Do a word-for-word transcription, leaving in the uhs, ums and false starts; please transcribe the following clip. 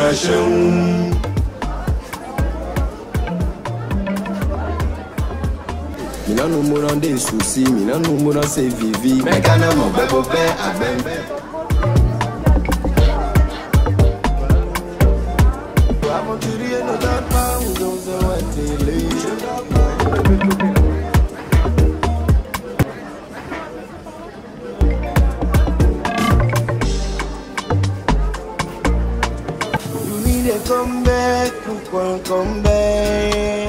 passion. Mina no more on des soucis, mina no more on se vivi. Mais quand on m'a bebo ben à ben ben. Aventurier ne dort pas, ou dans un télé. You need a comeback, pourquoi un comeback?